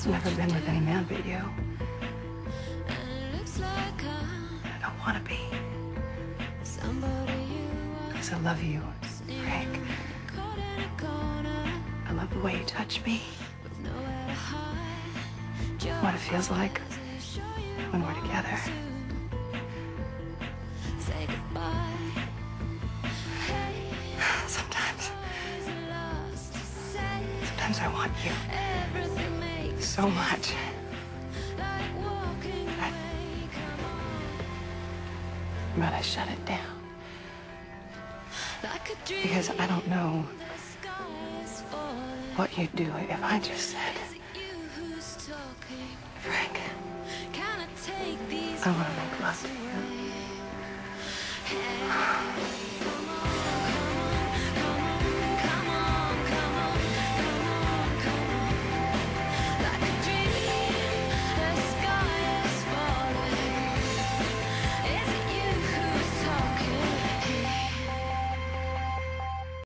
never been with any man but you. I don't want to be. Because I love you, Frank. I love the way you touch me. What it feels like when we're together. Sometimes I want you so much. But I shut it down. Because I don't know what you'd do if I just said, Frank, I want to make love to you.